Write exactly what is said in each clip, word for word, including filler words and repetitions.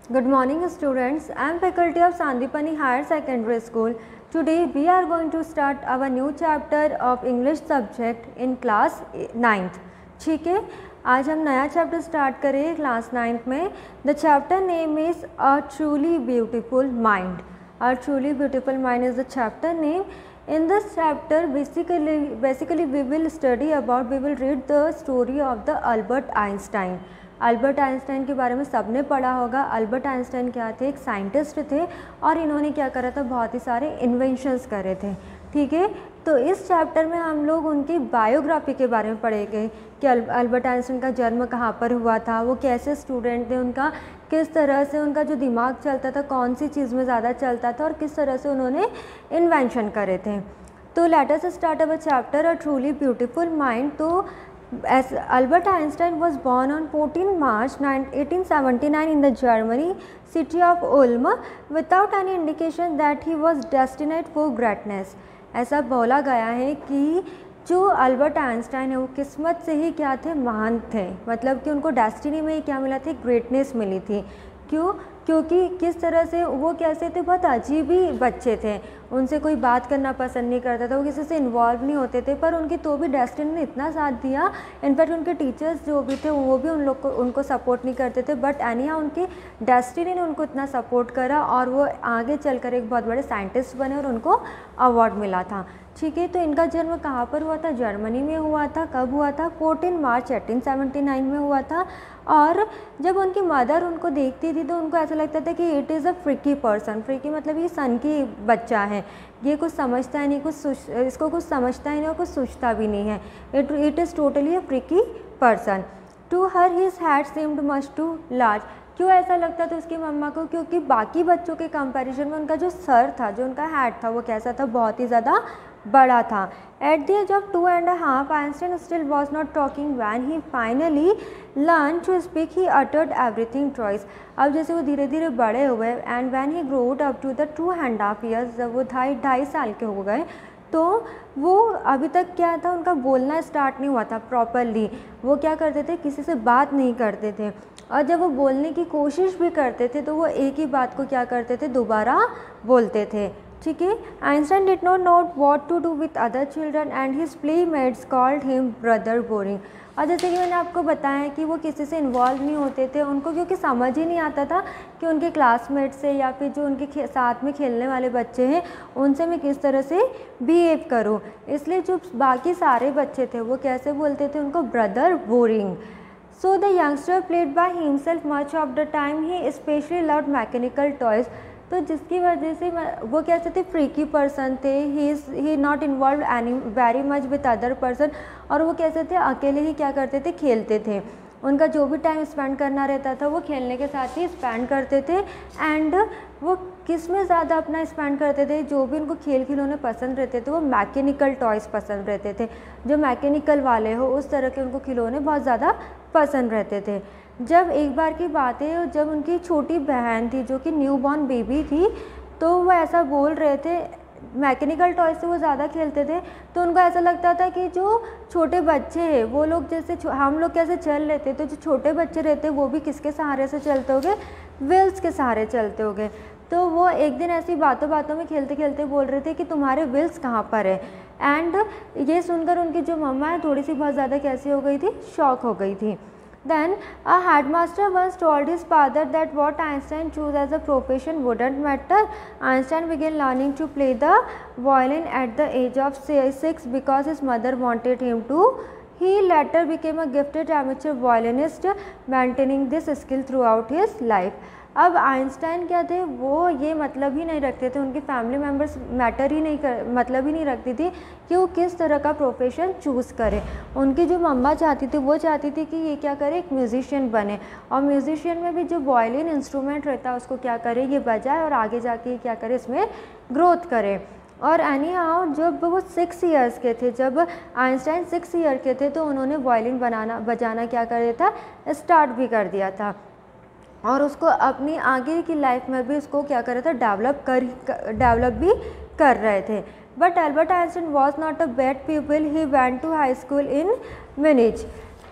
Good morning students, I am faculty of Sandipani Higher Secondary School. Today we are going to start our new chapter of English subject in class ninth. ठीक है, आज हम नया chapter start करें class ninth में. The chapter name is a truly beautiful mind. A truly beautiful mind is the chapter name. In this chapter basically basically we will study about we will read the story of the Albert Einstein. Albert Einstein के बारे में सबने पढ़ा होगा. Albert Einstein क्या थे? एक scientist थे और इन्होंने क्या करा था? बहुत ही सारे इन्वेंशंस करे थे. ठीक है, तो इस चैप्टर में हम लोग उनकी बायोग्राफी के बारे में पढ़ेंगे कि अल्बर्ट आइंस्टाइन का जन्म कहाँ पर हुआ था, वो कैसे स्टूडेंट थे, उनका किस तरह से उनका जो दिमाग चलता था कौन सी चीज़ में ज़्यादा चलता था और किस तरह से उन्होंने इन्वेंशन करे थे. तो let us start our chapter a truly beautiful mind. तो as Albert Einstein was born on fourteenth March eighteen seventy-nine in the Germany city of Ulm without any indication that he was destined for greatness. ऐसा बोला गया है कि जो Albert Einstein है वो किस्मत से ही क्या थे? महान थे. मतलब कि उनको डेस्टिनी में ही क्या मिला थी? ग्रेटनेस मिली थी. क्यों? क्योंकि किस तरह से वो कैसे थे? बहुत अजीब ही बच्चे थे. उनसे कोई बात करना पसंद नहीं करता था, वो किसी से इन्वॉल्व नहीं होते थे, पर उनकी तो भी डेस्टिनी ने इतना साथ दिया. इनफैक्ट उनके टीचर्स जो भी थे वो भी उन लोग को उनको सपोर्ट नहीं करते थे, बट एनी हाउ उनकी डेस्टिनी ने उनको इतना सपोर्ट करा और वो आगे चलकर एक बहुत बड़े साइंटिस्ट बने और उनको अवार्ड मिला था. ठीक है, तो इनका जन्म कहाँ पर हुआ था? जर्मनी में हुआ था. कब हुआ था? Fourteen March eighteen seventy nine में हुआ था. और जब उनकी मदर उनको देखती थी तो उनको ऐसा लगता था कि it is a freaky person. Freaky मतलब ये सन की बच्चा है, ये कुछ समझता ही नहीं, कुछ इसको कुछ समझता ही नहीं और कुछ सोचता भी नहीं है. It it is totally a freaky person. To her his head seemed much too large. क्यों ऐसा लगता था उसकी मम्मा को? क्योंकि बाकी बच्चों के कंपैरिजन में उनका जो सर था, जो उनका हेड था, वो कैसा था? बहुत ही ज़्यादा बड़ा था. At the age of two and half Einstein still was not talking. When he finally learn to speak he uttered everything twice. अब जैसे वो धीरे धीरे बड़े हुए and when he growed up to the two and half years, जब वो ढाई ढाई साल के हो गए तो वो अभी तक क्या था? उनका बोलना स्टार्ट नहीं हुआ था प्रॉपरली. वो क्या करते थे? किसी से बात नहीं करते थे, और जब वो बोलने की कोशिश भी करते थे तो वो एक ही बात को क्या करते थे? दोबारा बोलते थे. ठीक है. Einstein did not know what to do with other children and his playmates called him brother boring. और जैसे कि मैंने आपको बताया कि वो किसी से इन्वॉल्व नहीं होते थे, उनको क्योंकि समझ ही नहीं आता था कि उनके क्लासमेट से या फिर जो उनके साथ में खेलने वाले बच्चे हैं उनसे मैं किस तरह से बिहेव करूं. इसलिए जो बाकी सारे बच्चे थे वो कैसे बोलते थे? उनको brother boring. So the youngster played by himself much of the time. He especially loved mechanical toys. तो जिसकी वजह से वो कैसे थे? फ्रीकी पर्सन थे. He is he not involve any very much with other person. और वो कैसे थे? अकेले ही क्या करते थे? खेलते थे. उनका जो भी टाइम स्पेंड करना रहता था वो खेलने के साथ ही स्पेंड करते थे. एंड वो किस में ज़्यादा अपना स्पेंड करते थे? जो भी उनको खेल खिलौने पसंद रहते थे वो मैकेनिकल टॉयज़ पसंद रहते थे. जो मैकेनिकल वाले हो उस तरह के उनको खिलौने बहुत ज़्यादा पसंद रहते थे. जब एक बार की बात है, जब उनकी छोटी बहन थी जो कि न्यू बॉर्न बेबी थी, तो वो ऐसा बोल रहे थे, मैकेनिकल टॉय से वो ज़्यादा खेलते थे तो उनको ऐसा लगता था कि जो छोटे बच्चे हैं वो लोग जैसे हम लोग कैसे चल रहे थे तो जो छोटे बच्चे रहते वो भी किसके सहारे से चलते होंगे? व्हील्स के सहारे चलते होंगे. तो वो एक दिन ऐसी बातों बातों में खेलते खेलते बोल रहे थे कि तुम्हारे व्हील्स कहाँ पर है. एंड ये सुनकर उनकी जो मम्मा है थोड़ी सी बहुत ज़्यादा कैसी हो गई थी? शॉक हो गई थी. Then a headmaster once told his father that what Einstein chose as a profession wouldn't matter. Einstein began learning to play the violin at the age of six because his mother wanted him to. He later became a gifted amateur violinist, maintaining this skill throughout his life. अब Einstein क्या थे? वो ये मतलब ही नहीं रखते थे, उनके फैमिली मेम्बर्स मैटर ही नहीं कर मतलब ही नहीं रखती थी कि वो किस तरह का प्रोफेशन चूज़ करे. उनकी जो मम्मा चाहती थी वो चाहती थी कि ये क्या करे? एक म्यूज़िशियन बने. और म्यूज़िशियन में भी जो वायलिन इंस्ट्रूमेंट रहता है उसको क्या करे? ये बजाए और आगे जाके क्या करे? इसमें ग्रोथ करे. और एनी हाउ जब वो सिक्स ईयर्स के थे, जब आइंस्टाइन सिक्स ईयर के थे तो उन्होंने वायलिन बनाना बजाना क्या कर दिया था? स्टार्ट भी कर दिया था. और उसको अपनी आगे की लाइफ में भी उसको क्या कर रहा था? डेवलप कर डेवलप भी कर रहे थे. But Albert Einstein was not a bad people. He went to high school in Munich.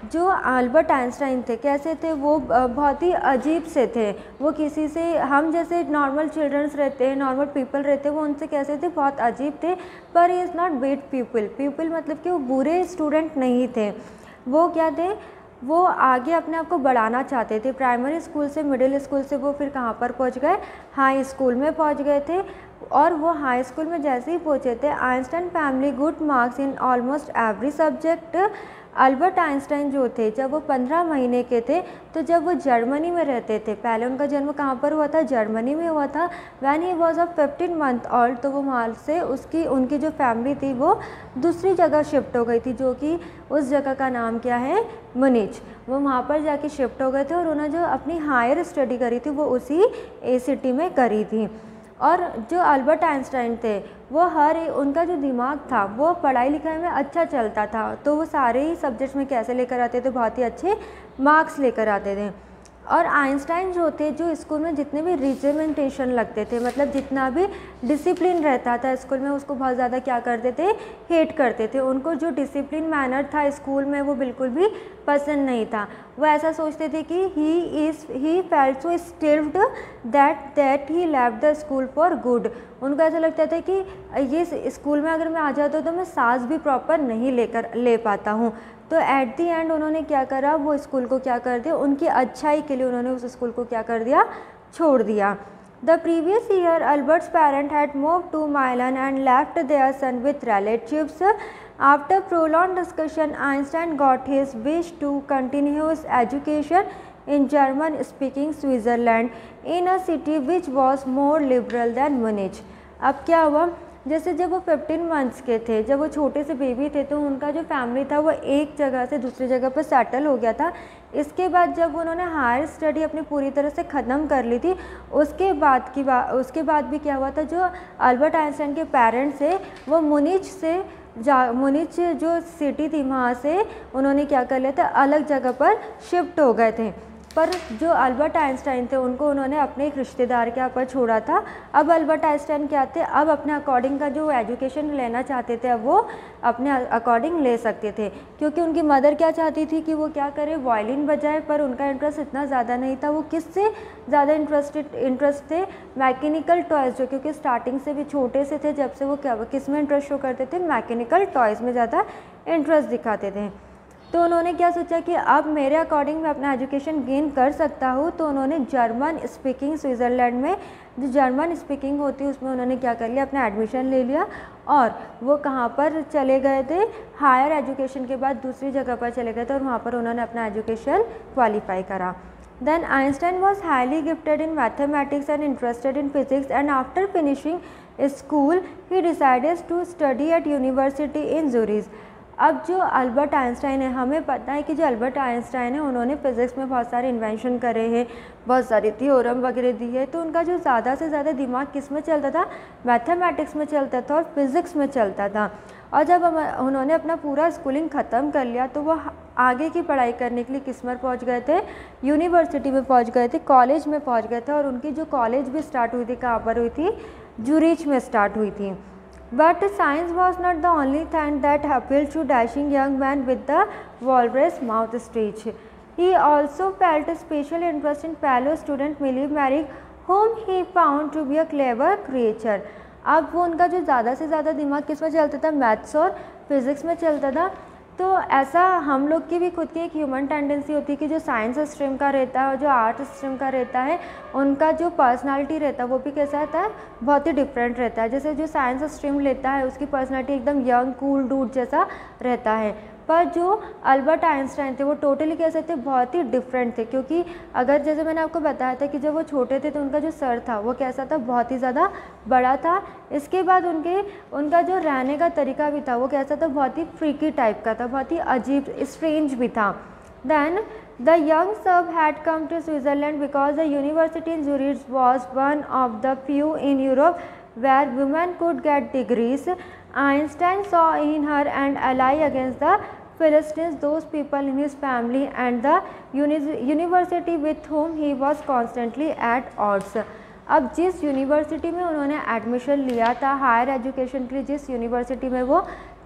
जो अल्बर्ट आइंस्टाइन थे कैसे थे, वो बहुत ही अजीब से थे। वो किसी से, हम जैसे नॉर्मल चिल्ड्रंस रहते हैं, नॉर्मल पीपल रहते हैं, वो उनसे कैसे थे, बहुत अजीब थे। पर he is not bad people, people मतलब कि वो बुरे स्टूडेंट नहीं थे। वो क्या थे, वो आगे अपने आप को बढ़ाना चाहते थे। प्राइमरी स्कूल से, मिडिल स्कूल से वो फिर कहाँ पर पहुँच गए, हाई स्कूल में पहुँच गए थे। और वो हाई स्कूल में जैसे ही पहुँचे थे, Einstein family good marks in almost every subject. Albert Einstein जो थे, जब वो पंद्रह महीने के थे, तो जब वो जर्मनी में रहते थे, पहले उनका जन्म कहाँ पर हुआ था, जर्मनी में हुआ था। When he was a fifteen month old, तो वो वहाँ से उसकी उनकी जो फैमिली थी वो दूसरी जगह शिफ्ट हो गई थी, जो कि उस जगह का नाम क्या है, मुनिच। वो वहाँ पर जाके शिफ्ट हो गए थे और उन्होंने जो अपनी हायर स्टडी करी थी वो उसी ए सिटी में करी थी। और जो अल्बर्ट आइंस्टाइन थे, वो हर उनका जो दिमाग था वो पढ़ाई लिखाई में अच्छा चलता था, तो वो सारे ही सब्जेक्ट्स में कैसे लेकर आते थे, बहुत ही अच्छे मार्क्स लेकर आते थे। और आइंस्टाइन जो थे, जो स्कूल में जितने भी रिजिमेंटेशन लगते थे, मतलब जितना भी डिसिप्लिन रहता था स्कूल में, उसको बहुत ज़्यादा क्या करते थे, हेट करते थे। उनको जो डिसिप्लिन मैनर था स्कूल में वो बिल्कुल भी पसंद नहीं था। वो ऐसा सोचते थे कि he is he felt so stifled that that he left the school for good. उनको ऐसा लगता था कि ये स्कूल में अगर मैं आ जाता हूँ तो मैं सांस भी प्रॉपर नहीं लेकर ले पाता हूँ। तो एट दी एंड उन्होंने क्या करा, वो स्कूल को क्या कर दिया, उनकी अच्छाई के लिए उन्होंने उस स्कूल को क्या कर दिया, छोड़ दिया। The previous year Albert's parent had move to Milan and left their son with relatives. After prolong discussion Einstein got his wish to continue his education in German speaking Switzerland in a city which was more liberal than Munich। अब क्या हुआ, जैसे जब वो fifteen months के थे, जब वो छोटे से बेबी थे, तो उनका जो फैमिली था वो एक जगह से दूसरी जगह पर सेटल हो गया था। इसके बाद जब उन्होंने हायर स्टडी अपनी पूरी तरह से ख़त्म कर ली थी, उसके बाद की बात उसके बाद भी क्या हुआ था, जो अल्बर्ट आइंस्टाइन के पेरेंट्स थे वो मुनिच से जा मुनिच जो सिटी थी वहाँ से उन्होंने क्या कर लिया था, अलग जगह पर शिफ्ट हो गए थे। पर जो अल्बर्ट आइंस्टाइन थे उनको उन्होंने अपने एक रिश्तेदार के यहाँ पर छोड़ा था। अब अल्बर्ट आइंस्टाइन क्या थे, अब अपने अकॉर्डिंग का जो एजुकेशन लेना चाहते थे, अब वो अपने अकॉर्डिंग ले सकते थे, क्योंकि उनकी मदर क्या चाहती थी कि वो क्या करे, वायलिन बजाए। पर उनका इंटरेस्ट इतना ज़्यादा नहीं था। वो किससे ज़्यादा इंटरेस्टेड इंटरेस्ट थे, मैकेनिकल टॉयज़ जो, क्योंकि स्टार्टिंग से भी छोटे से थे, जब से वो क्या किस में इंटरेस्ट शो करते थे, मैकेनिकल टॉयज़ में ज़्यादा इंटरेस्ट दिखाते थे। तो उन्होंने क्या सोचा कि अब मेरे अकॉर्डिंग मैं अपना एजुकेशन गेन कर सकता हूँ, तो उन्होंने जर्मन स्पीकिंग स्विट्ज़रलैंड में जो जर्मन स्पीकिंग होती है उसमें उन्होंने क्या कर लिया, अपना एडमिशन ले लिया। और वो कहाँ पर चले गए थे, हायर एजुकेशन के बाद दूसरी जगह पर चले गए थे और वहाँ पर उन्होंने अपना एजुकेशन क्वालिफाई करा। Then Einstein was highly gifted in mathematics and interested in physics, and after finishing school he decided to study at university in Zurich। अब जो अल्बर्ट आइंस्टाइन है, हमें पता है कि जो अल्बर्ट आइंस्टाइन है उन्होंने फिज़िक्स में बहुत सारे इन्वेंशन करे हैं, बहुत सारी थ्योरम वगैरह दी है। तो उनका जो ज़्यादा से ज़्यादा दिमाग किस में चलता था, मैथमेटिक्स में चलता था और फिज़िक्स में चलता था। और जब उन्होंने अपना पूरा स्कूलिंग ख़त्म कर लिया तो वो आगे की पढ़ाई करने के लिए किस में पहुँच गए थे, यूनिवर्सिटी में पहुँच गए थे, कॉलेज में पहुँच गए थे। और उनकी जो कॉलेज भी स्टार्ट हुई थी, कहाँ पर हुई थी, जूरिच में स्टार्ट हुई थी। But science was not the only thing that appealed to dashing young man with the walrus mouth speech. He also felt a special interest in fellow student Millie Merrick, whom he found to be a clever creature। अब वो उनका जो ज़्यादा से ज़्यादा दिमाग किस में चलता था, मैथ्स और फिज़िक्स में चलता था। तो ऐसा हम लोग की भी खुद की एक ह्यूमन टेंडेंसी होती है कि जो साइंस स्ट्रीम का रहता है और जो आर्ट स्ट्रीम का रहता है, उनका जो पर्सनालिटी रहता है वो भी कैसा रहता है, बहुत ही डिफरेंट रहता है। जैसे जो साइंस स्ट्रीम लेता है उसकी पर्सनालिटी एकदम यंग कूल डूड जैसा रहता है, पर जो अल्बर्ट आइंस्टाइन थे वो टोटली कैसे थे, बहुत ही डिफरेंट थे। क्योंकि अगर जैसे मैंने आपको बताया था कि जब वो छोटे थे तो उनका जो सर था वो कैसा था, बहुत ही ज़्यादा बड़ा था। इसके बाद उनके उनका जो रहने का तरीका भी था वो कैसा था, बहुत ही फ्रीकी टाइप का था, बहुत ही अजीब स्ट्रेंज भी था। Then the young sub had come to Switzerland because the university in Zurich was one of the few in Europe where women could get degrees. Einstein saw in her an ally against the Philistines, those people in his family and the uni university with whom he was constantly at odds। अब जिस university में उन्होंने admission लिया था higher education के लिए, जिस university में वो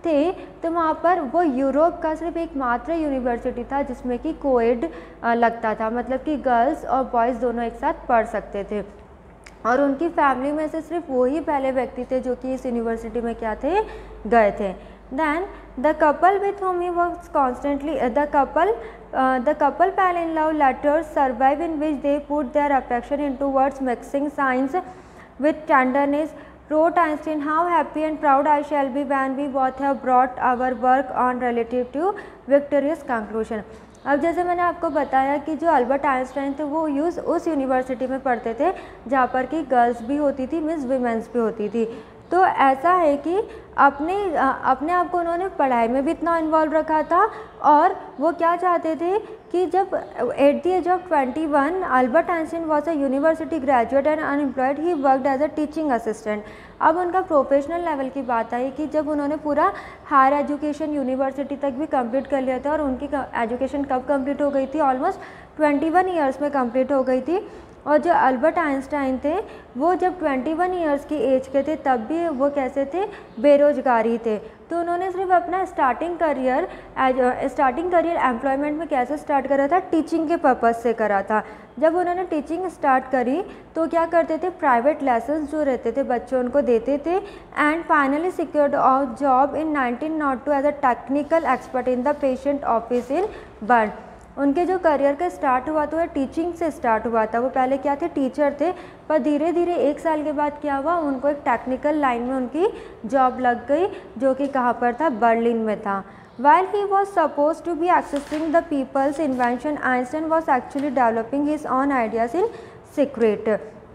थे तो वहाँ पर वो यूरोप का सिर्फ एक मात्र यूनिवर्सिटी था जिसमें कि कोएड लगता था, मतलब कि गर्ल्स और बॉयज़ दोनों एक साथ पढ़ सकते थे। और उनकी फैमिली में से सिर्फ वही पहले व्यक्ति थे जो कि इस यूनिवर्सिटी में क्या थे, गए थे। Then the couple with whom he was constantly uh, the couple uh, the couple fell in love letters survive in which they put their affection into words mixing signs with tenderness. Wrote Einstein, how happy and proud I shall be when we both have brought our work on relative to victorious conclusion. अब जैसे मैंने आपको बताया कि जो Albert Einstein थे वो use उस यूनिवर्सिटी में पढ़ते थे जहाँ पर कि गर्ल्स भी होती थी, मीन्स विमेंस भी होती थी। तो ऐसा है कि अपने अपने आप को उन्होंने पढ़ाई में भी इतना इन्वॉल्व रखा था और वो क्या चाहते थे कि जब at the age of twenty one Albert Einstein was a university graduate and unemployed, he worked as a teaching assistant. अब उनका प्रोफेशनल लेवल की बात आई कि जब उन्होंने पूरा हायर एजुकेशन यूनिवर्सिटी तक भी कंप्लीट कर लिया था और उनकी एजुकेशन कब कंप्लीट हो गई थी, ऑलमोस्ट ट्वेंटी वन ईयर्स में कंप्लीट हो गई थी। और जो अल्बर्ट आइंस्टाइन थे वो जब ट्वेंटी वन ईयर्स की एज के थे तब भी वो कैसे थे, बेरोजगारी थे। तो उन्होंने सिर्फ अपना starting career starting career employment में कैसे स्टार्ट करा था, टीचिंग के पर्पज़ से करा था। जब उन्होंने टीचिंग स्टार्ट करी तो क्या करते थे, प्राइवेट लेसन्स जो रहते थे बच्चों उनको देते थे and finally secured a job in nineteen naught two as a technical expert in the patient office in Bern. उनके जो करियर का स्टार्ट हुआ तो वह टीचिंग से स्टार्ट हुआ था। वो पहले क्या थे, टीचर थे, पर धीरे धीरे एक साल के बाद क्या हुआ, उनको एक टेक्निकल लाइन में उनकी जॉब लग गई जो कि कहाँ पर था, बर्लिन में था। While he was supposed to be accessing the people's invention, Einstein was actually developing his own ideas in secret.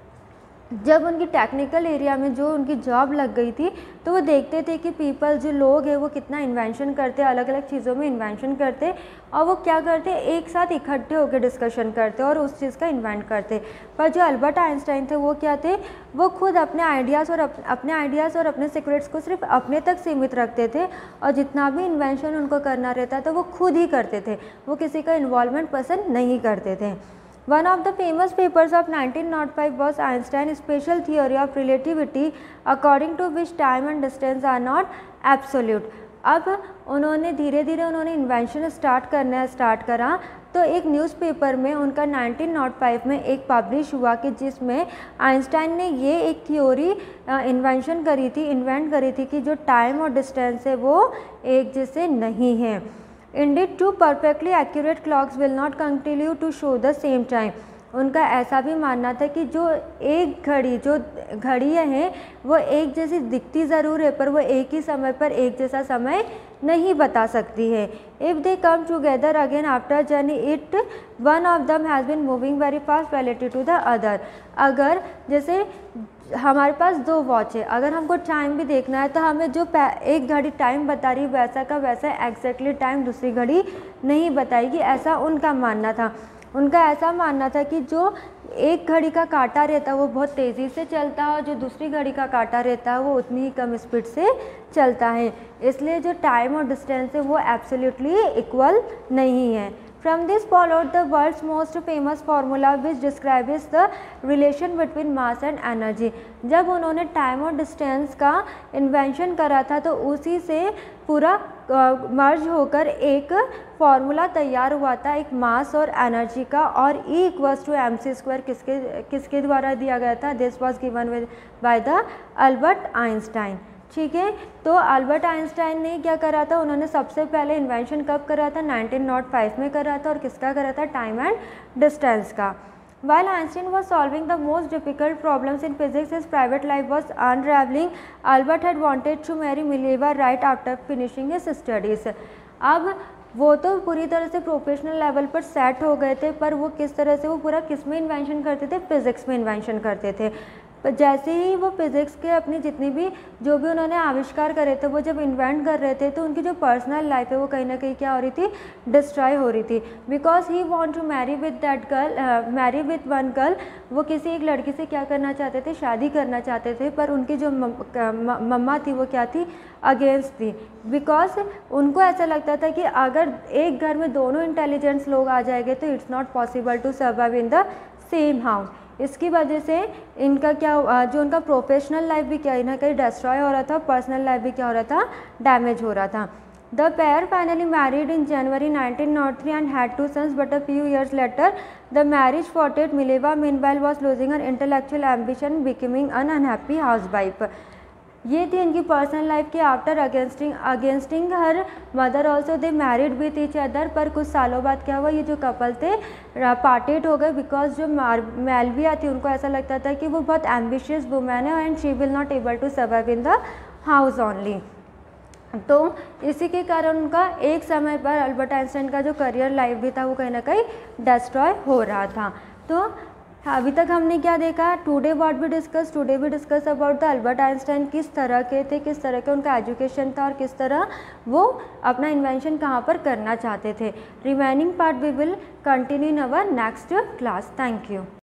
जब उनकी टेक्निकल एरिया में जो उनकी जॉब लग गई थी तो वो देखते थे कि पीपल जो लोग हैं वो कितना इन्वेंशन करते, अलग अलग चीज़ों में इन्वेंशन करते और वो क्या करते, एक साथ इकट्ठे होकर डिस्कशन करते और उस चीज़ का इन्वेंट करते। पर जो अल्बर्ट आइंस्टाइन थे वो क्या थे, वो खुद अपने आइडियाज़ और अप, अपने आइडियाज़ और अपने सीक्रेट्स को सिर्फ अपने तक सीमित रखते थे और जितना भी इन्वेंशन उनको करना रहता था वो खुद ही करते थे, वो किसी का इन्वॉल्वमेंट पसंद नहीं करते थे। One of the famous papers of nineteen oh five was Einstein's special theory of relativity, according to which time and distance are not absolute. अब उन्होंने धीरे धीरे उन्होंने इन्वेंशन स्टार्ट करना स्टार्ट करा तो एक न्यूज़पेपर में उनका नाइनटीन oh फाइव में एक पब्लिश हुआ कि जिसमें आइंस्टाइन ने ये एक थ्योरी इन्वेंशन करी थी इन्वेंट करी थी कि जो टाइम और डिस्टेंस है वो एक जैसे नहीं है। Indeed, two perfectly accurate clocks will not continue to show the same time. उनका ऐसा भी मानना था कि जो एक घड़ी जो घड़ियाँ हैं वो एक जैसी दिखती ज़रूर है पर वो एक ही समय पर एक जैसा समय नहीं बता सकती है। If they come together again after journey it one of them has been moving very fast relative to the other. अगर जैसे हमारे पास दो वॉच है, अगर हमको टाइम भी देखना है तो हमें जो एक घड़ी टाइम बता रही वैसा का वैसा एग्जैक्टली टाइम दूसरी घड़ी नहीं बताएगी, ऐसा उनका मानना था। उनका ऐसा मानना था कि जो एक घड़ी का कांटा रहता है वो बहुत तेज़ी से चलता है और जो दूसरी घड़ी का कांटा रहता है वो उतनी ही कम स्पीड से चलता है, इसलिए जो टाइम और डिस्टेंस है वो एब्सोल्युटली इक्वल नहीं है। From this followed the world's most famous formula which describes the relation between mass and energy. जब उन्होंने टाइम और डिस्टेंस का इन्वेंशन करा था तो उसी से पूरा मर्ज होकर एक फार्मूला तैयार हुआ था एक मास और एनर्जी का, और E equals to M C square किसके किसके द्वारा दिया गया था, this was given by the Albert Einstein. ठीक है, तो अल्बर्ट आइंस्टाइन ने क्या करा था, उन्होंने सबसे पहले इन्वेंशन कब करा था, नाइनटीन oh फाइव में करा था और किसका करा था, टाइम एंड डिस्टेंस का। While Einstein was solving the most difficult problems in physics, his private life was unraveling. Albert had wanted to marry Mileva right after finishing his studies. अब वो तो पूरी तरह से प्रोफेशनल लेवल पर set हो गए थे, पर वो किस तरह से वो पूरा किस में इन्वेंशन करते थे, फिज़िक्स में इन्वेंशन करते थे। पर जैसे ही वो फिज़िक्स के अपनी जितनी भी जो भी उन्होंने आविष्कार करे थे वो जब इन्वेंट कर रहे थे तो उनकी जो पर्सनल लाइफ है वो कहीं ना कहीं क्या हो रही थी, डिस्ट्रॉय हो रही थी। Because he want to marry with that girl marry with one girl, वो किसी एक लड़की से क्या करना चाहते थे, शादी करना चाहते थे, पर उनकी जो मम्मा थी वो क्या थी, अगेंस्ट थी। बिकॉज उनको ऐसा लगता था कि अगर एक घर में दोनों इंटेलिजेंट्स लोग आ जाएंगे तो it's not possible to survive in the same house, इसकी वजह से इनका क्या, जो उनका प्रोफेशनल लाइफ भी क्या ना कहीं डिस्ट्रॉय हो रहा था, पर्सनल लाइफ भी क्या हो रहा था, डैमेज हो रहा था। The pair finally married in January nineteen oh three and had two sons, but a few years later the marriage faltered. Mileva meanwhile was losing her intellectual ambition, becoming an unhappy housewife. ये थी इनकी personal life के after againsting againsting her mother also they married with each other. पर कुछ सालों बाद क्या हुआ, ये जो कपल थे पार्टेड हो गए, बिकॉज जो मेल्विया थी उनको ऐसा लगता था कि वो बहुत एम्बिशियस वुमेन है and she will not able to survive in the house only. तो इसी के कारण उनका एक समय पर अल्बर्ट आइंस्टाइन का जो करियर लाइफ भी था वो कहीं ना कहीं डिस्ट्रॉय हो रहा था। तो अभी तक हमने क्या देखा, today what we discuss, today we discuss about the Albert Einstein, किस तरह के थे, किस तरह के उनका एजुकेशन था और किस तरह वो अपना इन्वेंशन कहाँ पर करना चाहते थे। Remaining part we will continue in our next class. Thank you.